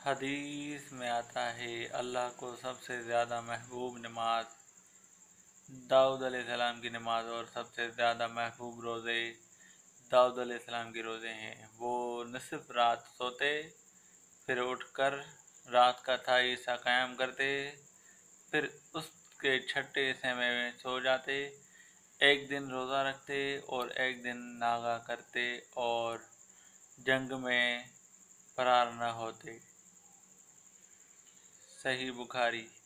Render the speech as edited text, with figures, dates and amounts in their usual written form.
हदीस में आता है अल्लाह को सबसे ज़्यादा महबूब नमाज दाऊद अलैहिस्सलाम की नमाज और सबसे ज़्यादा महबूब रोज़े दाऊद अलैहिस्सलाम के रोज़े हैं। वो निसफ रात सोते, फिर उठकर रात का था हिस्सा क़याम करते, फिर उसके छठे हिस्से में सो जाते। एक दिन रोज़ा रखते और एक दिन नागा करते और जंग में फरार न होते। सही बुखारी।